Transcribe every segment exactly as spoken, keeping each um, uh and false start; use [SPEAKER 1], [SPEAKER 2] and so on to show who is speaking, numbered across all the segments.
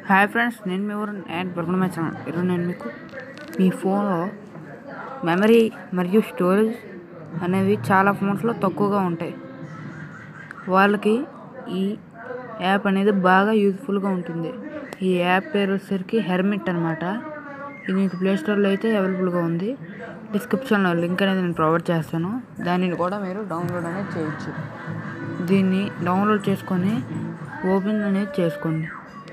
[SPEAKER 1] Hi friends, నేను మీ ఊరు and welcome my channel. ఈరోజు నేను మీకు మీ ఫోన్లో మెమరీ మరియు స్టోరేజ్ అనేవి చాలా ఫోన్స్లో తక్కువగా ఉంటాయి. వాళ్ళకి ఈ యాప్ అనేది బాగా యూజ్ఫుల్గా ఉంటుంది. ఈ యాప్ పేరు వచ్చేసరికి హెర్మిట్ అనమాట. ఇది మీకు ప్లేస్టోర్లో అయితే అవైలబుల్గా ఉంది. డిస్క్రిప్షన్లో లింక్ అనేది నేను ప్రొవైడ్ చేస్తాను. దానిని కూడా మీరు డౌన్లోడ్ అనేది చేయొచ్చు. దీన్ని డౌన్లోడ్ చేసుకొని ఓపెన్ అనేది చేసుకోండి.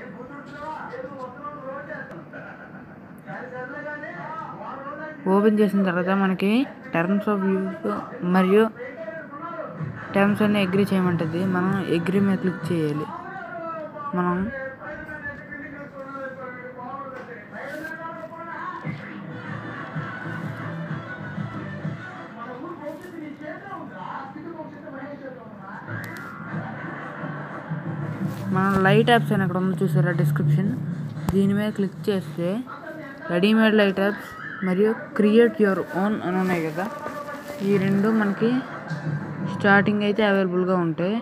[SPEAKER 1] ఓపెన్ చేసిన తర్వాత మనకి టర్మ్స్ ఆఫ్ యూజ్ మరియు టర్మ్స్ అన్ని అగ్రీ చేయమంటుంది. మనం అగ్రీ మీద క్లిక్ చేయాలి. మనం మనం లైట్ యాప్స్ అని అక్కడ ఉంది చూసారా, డిస్క్రిప్షన్, దీని మీద క్లిక్ చేస్తే రెడీమేడ్ లైట్ యాప్స్ మరియు క్రియేట్ యువర్ ఓన్ అని ఉన్నాయి కదా, ఈ రెండు మనకి స్టార్టింగ్ అయితే అవైలబుల్గా ఉంటాయి.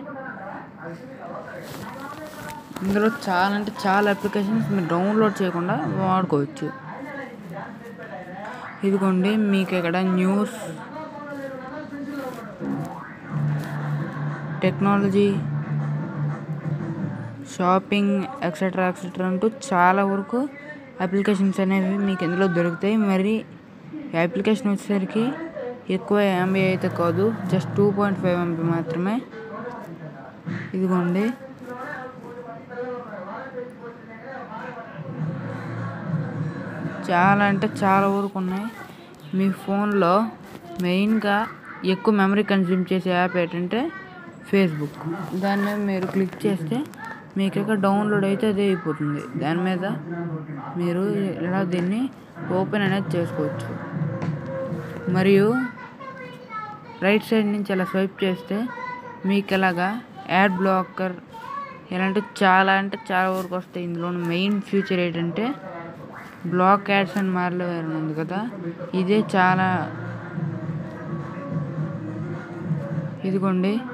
[SPEAKER 1] ఇందులో చాలా అంటే చాలా అప్లికేషన్స్ మీరు డౌన్లోడ్ చేయకుండా వాడుకోవచ్చు. ఇదిగోండి, మీకు ఇక్కడ news, technology, shopping etcetera etcetera అంటూ చాలా వరకు అప్లికేషన్స్ అనేవి మీకు ఇందులో దొరుకుతాయి. మరి ఈ అప్లికేషన్ వచ్చేసరికి ఎక్కువ ఎంబీ అయితే కాదు, just two point five MB మాత్రమే. ఇదిగోండి, చాలా అంటే చాలా వరకు ఉన్నాయి. మీ ఫోన్లో మెయిన్గా ఎక్కువ మెమరీ కన్జ్యూమ్ చేసే యాప్ ఏంటంటే ఫేస్బుక్. దాని మీద మీరు క్లిక్ చేస్తే మీకు ఇక్కడ డౌన్లోడ్ అయితే అదే అయిపోతుంది. దాని మీద మీరు ఇలా దీన్ని ఓపెన్ అనేది చేసుకోవచ్చు. మరియు రైట్ సైడ్ నుంచి ఇలా స్వైప్ చేస్తే మీకు ఇలాగా యాడ్ బ్లాకర్ ఇలాంటి చాలా అంటే చాలా వరకు వస్తాయి. ఇందులో మెయిన్ ఫీచర్ ఏంటంటే బ్లాక్ యాడ్స్ అని మారలే ఉంది కదా, ఇదే చాలా. ఇదిగోండి,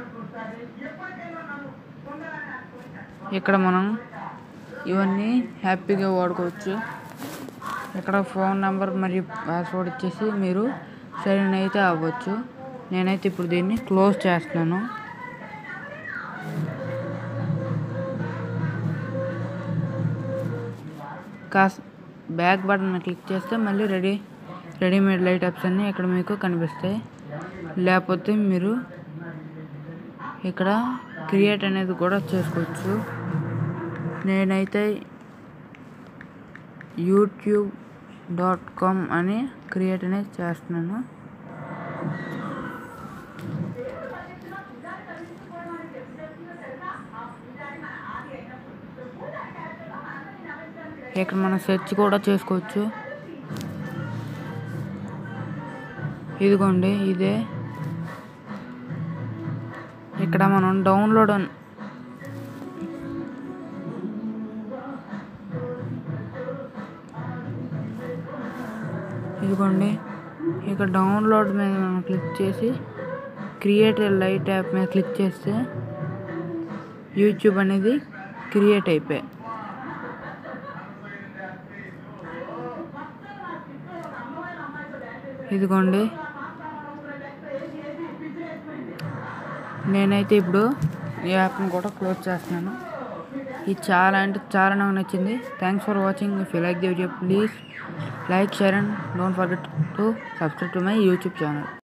[SPEAKER 1] ఇక్కడ మనం ఇవన్నీ హ్యాపీగా వాడుకోవచ్చు. ఇక్కడ ఫోన్ నెంబర్ మరియు పాస్వర్డ్ ఇచ్చేసి మీరు సైన్ అయితే అవ్వచ్చు. నేనైతే ఇప్పుడు దీన్ని క్లోజ్ చేస్తున్నాను. కాస్ బ్యాక్ బటన్ క్లిక్ చేస్తే మళ్ళీ రెడీ రెడీమేడ్ లైట్ యాప్స్ అన్నీ ఇక్కడ మీకు కనిపిస్తాయి. లేకపోతే మీరు ఇక్కడ క్రియేట్ అనేది కూడా చేసుకోవచ్చు. నేనైతే యూట్యూబ్ డాట్ కామ్ అని క్రియేట్ అనేది చేస్తున్నాను. ఇక్కడ మనం సెర్చ్ కూడా చేసుకోవచ్చు. ఇదిగోండి, ఇదే ఇక్కడ మనం డౌన్లోడ్ ఇదిగోండి ఇక్కడ డౌన్లోడ్ మీద మనం క్లిక్ చేసి క్రియేట్ లైట్ యాప్ మీద క్లిక్ చేస్తే యూట్యూబ్ అనేది క్రియేట్ అయిపోయాయి. ఇదిగోండి, నేనైతే ఇప్పుడు ఈ యాప్ని కూడా క్లోజ్ చేస్తున్నాను. ఇది చాలా అంటే చాలా నాకు నచ్చింది. Thanks for watching. If you like the video, please like, share and don't forget to subscribe to my YouTube channel.